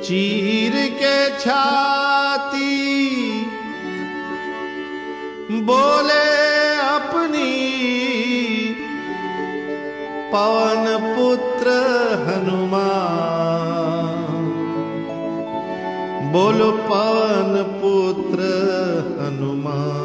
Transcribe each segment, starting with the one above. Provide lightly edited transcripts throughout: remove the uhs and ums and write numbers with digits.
चीर के छाती बोले अपनी पवन पुत्र हनुमान, बोलो पवन पुत्र हनुमान।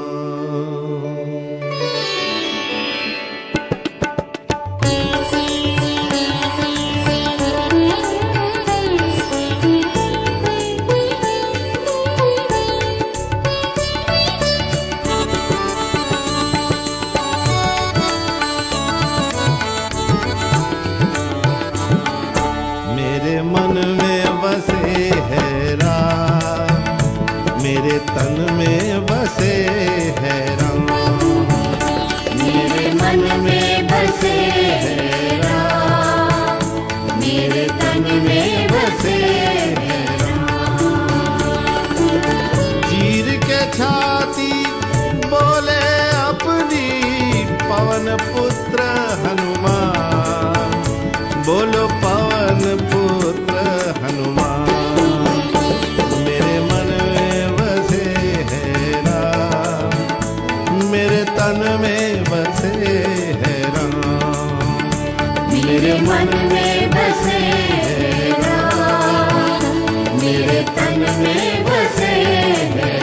मेरे मन में बसे है राम, मेरे तन में बसे है राम, मेरे मन में बसे है राम, मेरे तन में बसे है राम। चीर के छाती बोले अपनी पवन पुत्र हनुमान, बोलो पवन पुत्र हनुमान। मेरे मन में बसे है राम, मेरे तन में बसे है राम, मेरे मन में बसे है राम, मेरे तन में बसे है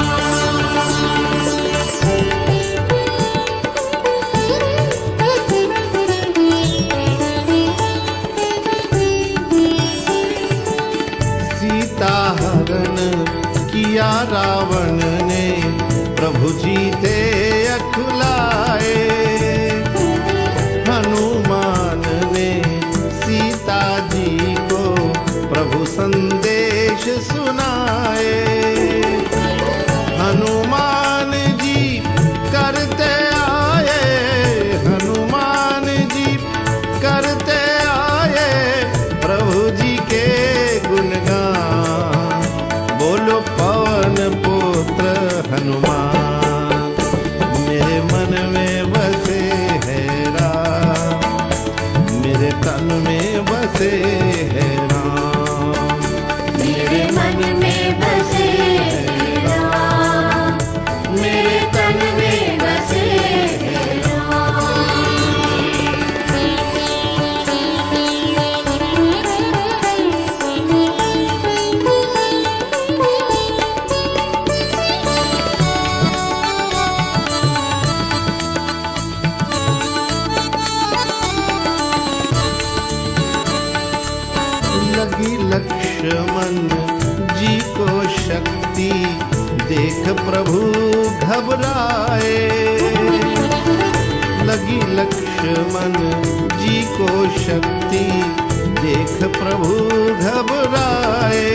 हरण किया रावण ने, प्रभु जी थे अकुलाए। हनुमान ने सीता जी को प्रभु संदेश सुनाए। हनुमान जी करते आए, हनुमान जी करते आए प्रभु जी के गुणगान, बोलो पवन पुत्र हनुमान। मेरे मन में बसे है राम, मेरे तन में बसे है राम, मेरे मन में बसे है राम, मेरे तन में बसे है लगी लक्ष्मण जी को शक्ति देख प्रभु घबराए। लगी लक्ष्मण जी को शक्ति देख प्रभु घबराए।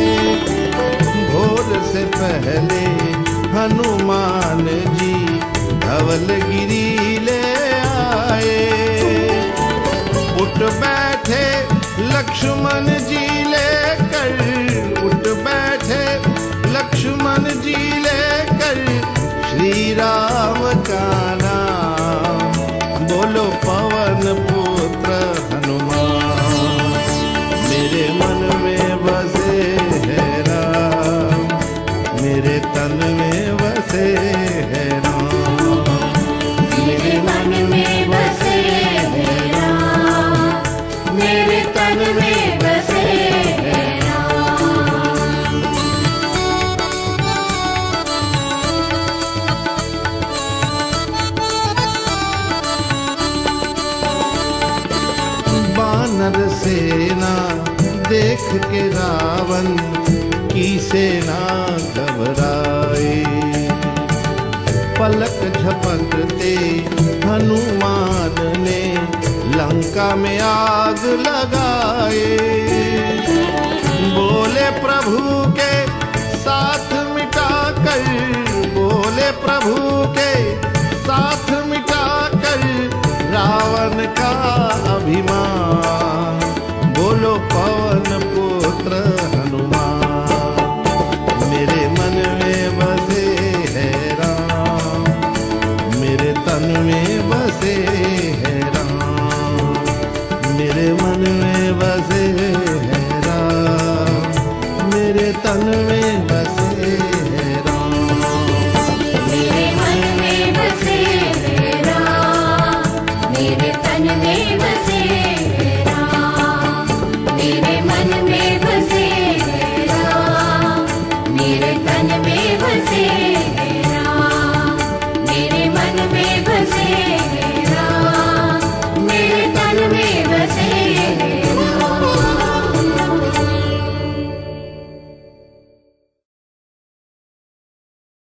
भोर से पहले हनुमान जी धवलगिरी ले आए। उठ बैठे लक्ष्मण जी लेकर, उठ बैठे लक्ष्मण जी लेकर श्री राम का नाम, बोलो पवन पुत्र हनुमान। मेरे मन में बसे है राम, मेरे तन में बसे है राम, मेरे मन में बसे है राम, मेरे तन में बसे है राम। वानर सेना देख के रावण की सेना घबराए। पलक झपकते हनुमान ने लंका में आग लगाए। बोले प्रभु के साथ मिटाकर, बोले प्रभु के साथ मिटाकर रावण का अभिमान, बोलो पवन पुत्र हनुमान। मेरे मन में बसे है राम, मेरे तन में बसे है राम, मेरे मन में बसे है राम, तन में